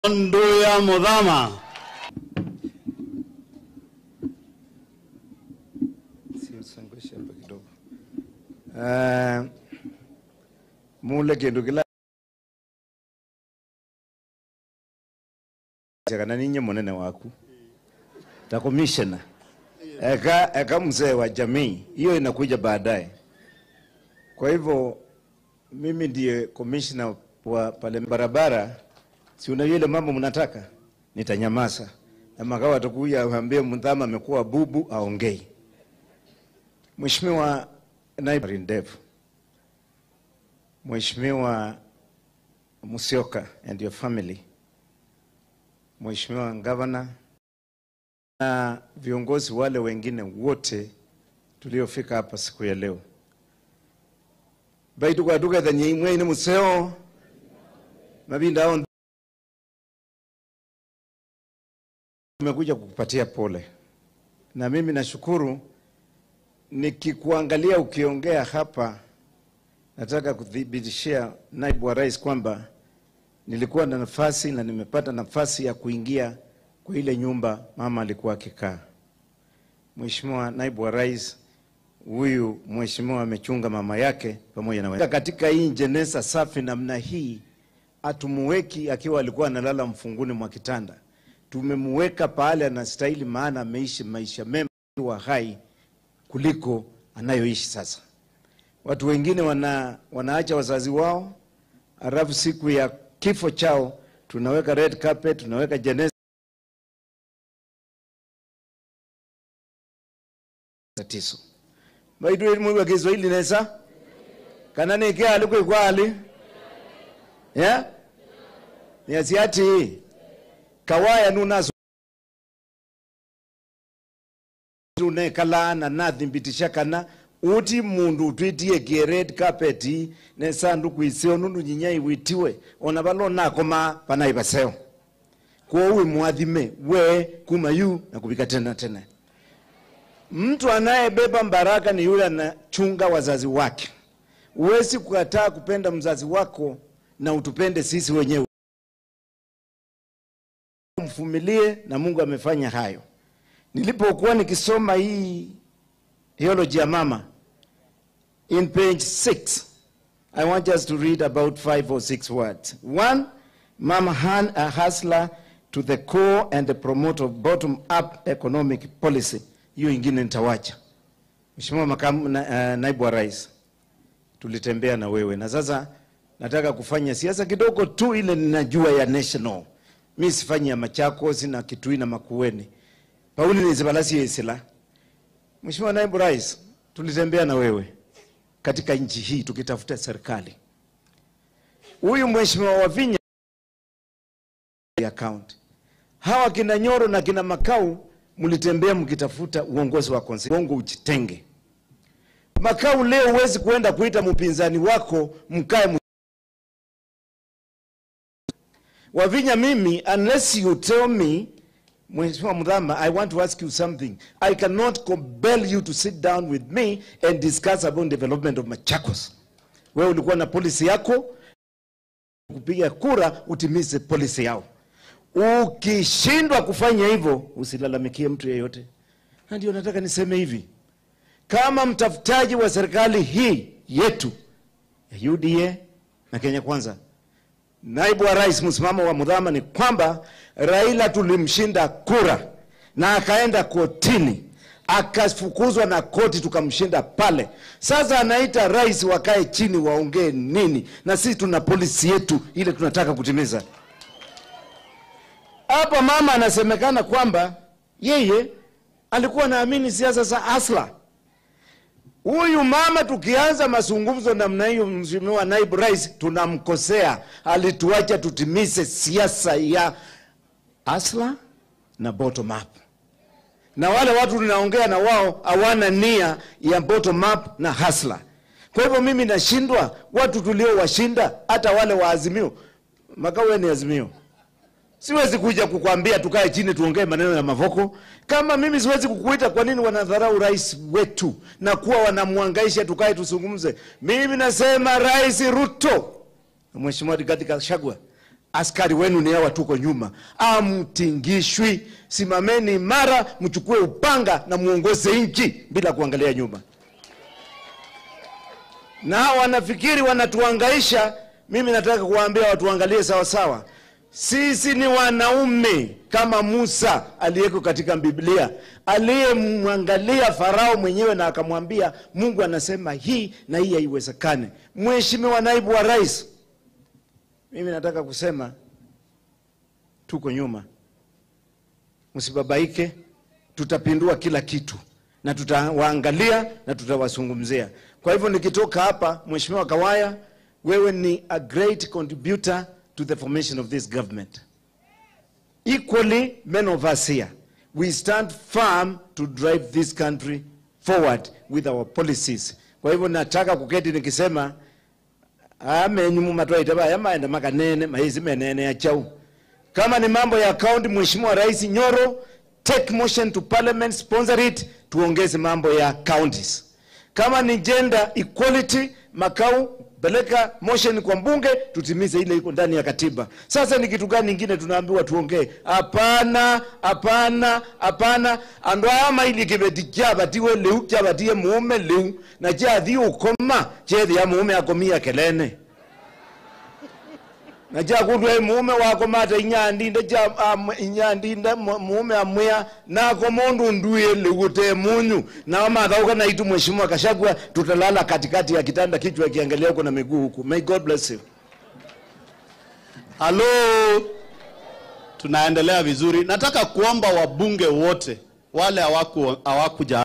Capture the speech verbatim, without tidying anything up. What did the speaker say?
Nduya Muthama. Uh, mule kendo kila chakana ninye monene waku ta commissioner eka eka mzee wa jamii, hiyo inakuja baadaye. Kwa hivyo mimi ndiye commissioner wa pale barabara. Si una yule mambo mnataka, nitanyamaza. Na makawa atakuja aambie Muthama amekuwa bubu aongei. Mheshimiwa Naibu Ndevu, Mheshimiwa Musyoka and your family, Mheshimiwa Governor na viongozi wale wengine wote tuliofika hapa siku ya leo. Baitu kwa duka za nyimwe ni museo mabinda hao tumekuja kukupatia pole. Na mimi nashukuru nikikuangalia ukiongea hapa, nataka kuthibitishia Naibu wa Rais kwamba nilikuwa na nafasi na nimepata nafasi ya kuingia kwa ile nyumba mama alikuwa akikaa. Mheshimiwa Naibu wa Rais, huyu mheshimiwa amechunga mama yake pamoja na wewe. Katika hii jeneza safi namna hii, atumuweki akiwa alikuwa analala mfunguni mwa kitanda. Tumemuweka pale anastahili, maana ameishi maisha mema wa hai kuliko anayoishi sasa. Watu wengine wana wanaacha wazazi wao, alafu siku ya kifo chao tunaweka red carpet, tunaweka jeneza. Tatizo baidu mwe wa Kiswahili nesa kanane kia aliko kwa ali ya ni asiati kawaya nunazo tune kala na nathi mbitisha kana uti mundu twitie ke red carpet ne sanduku isio nundu nyinyai witiwe ona balo nakoma panai baseo kwa uwe mwathime we kuma yu na kubika tena tena. Mtu anayebeba mbaraka ni yule anachunga wazazi wake. Uwezi kukataa kupenda mzazi wako na utupende sisi wenyewe. Mfumilie, na Mungu amefanya hayo. Nilipokuwa nikisoma hii theology ya mama, in page six, I want us to read about five or six words. One, Mama Han, a hustler to the core and the promoter of bottom-up economic policy. Hiyo ingine nitawacha. Mheshimiwa Makamu na, uh, Naibu wa Rais, tulitembea na wewe. Na sasa nataka kufanya siasa kidogo tu ile ninajua ya national. Mimi sifanyi ya Machakos na Kitui na Makueni. Pauli ni zibalasi ya isila. Mheshimiwa Naibu Rais, tulitembea na wewe katika nchi hii tukitafuta serikali. Huyu Mheshimiwa Wavinya account. Hawa kina Nyoro na kina Makau mulitembea mkitafuta uongozi wa konsi. Bongo ujitenge. Makau leo huwezi kuenda kuita mpinzani wako mkae. Wavinya mimi, unless you tell me, Mheshimiwa Muthama, I want to ask you something. I cannot compel you to sit down with me and discuss about development of Machakos. Wewe ulikuwa na policy yako, kupiga kura utimize policy yao. Ukishindwa kufanya hivyo, usilalamikie mtu yeyote. Na ndio nataka niseme hivi. Kama mtafutaji wa serikali hii yetu ya U D A na Kenya Kwanza, Naibu wa Rais, msimamo wa Muthama ni kwamba Raila tulimshinda kura na akaenda kotini, akafukuzwa na koti tukamshinda pale. Sasa anaita rais wakae chini waongee nini, na sisi tuna polisi yetu ile tunataka kutimiza. Hapa mama anasemekana kwamba yeye alikuwa naamini siasa za asla. Huyu mama tukianza mazungumzo namna hiyo, Mheshimiwa Naibu Rais, tunamkosea. Alituacha tutimize siasa ya asla na bottom up. Na wale watu tunaongea na wao hawana nia ya bottom up na hasla. Kwa hivyo mimi nashindwa watu tulio washinda, hata wale wa Azimio. Makawe ni Azimio. Siwezi kuja kukuambia tukae chini tuongee maneno ya mavoko. Kama mimi siwezi kukuita, kwa nini wanadharau rais wetu na kuwa wanamwangaisha tukae tusungumze? Mimi nasema Rais Ruto, Mheshimiwa Gachagua, askari wenu ni hawa tuko nyuma. Amtingishwi. Simameni imara, mchukue upanga na muongoze nchi bila kuangalia nyuma. Na wanafikiri wanatuangaisha. Mimi nataka kuwaambia watu waangalie sawa sawa. Sisi ni wanaume kama Musa aliyeko katika Biblia, aliyemwangalia Farao mwenyewe na akamwambia Mungu anasema hii na hii haiwezekane. Mheshimiwa naibu wa rais, mimi nataka kusema tuko nyuma. Msibabaike, tutapindua kila kitu na tutawaangalia na tutawazungumzia. Kwa hivyo nikitoka hapa, Mheshimiwa Kawaya, wewe ni a great contributor to the formation of this government. Equally, men of us here, we stand firm to drive this country forward with our policies. Kwa hivyo nataka kuketi nikisema ame nyumu matwaita ba yama enda makanene mahizi menene ya chau. Kama ni mambo ya account, Mheshimiwa Rais Nyoro, take motion to parliament, sponsor it, tuongeze mambo ya counties. Kama ni gender equality, Makau, peleka motion kwa mbunge, tutimize ile iko ndani ya katiba. Sasa ni kitu gani kingine tunaambiwa tuongee? Hapana, hapana, hapana. Andwama ili kibetikia batiwe leu, kia batie muume leu, na kia thi ukoma, chethi ya muume akomia kelene. Na kia kudwe muume wakomata inyandi, nda kia inyandi, nda muume amwea, na komondu nduye leu te munyu. Na wama athauka na itu Mheshimiwa Gachagua, tutalala katikati ya kitanda kichwa kiangalia huko na miguu huku. May God bless you. Halo, tunaendelea vizuri. Nataka kuomba wabunge wote wale hawaku hawakuja